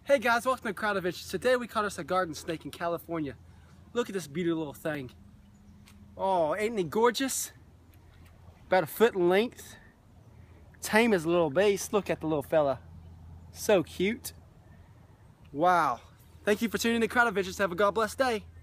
Hey guys, welcome to Crowd Adventures. Today we caught us a garden snake in California. Look at this beautiful little thing. Oh, ain't he gorgeous? About a foot in length. Tame as a little bass. Look at the little fella. So cute. Wow. Thank you for tuning in to Crowd Adventures. Have a God bless day.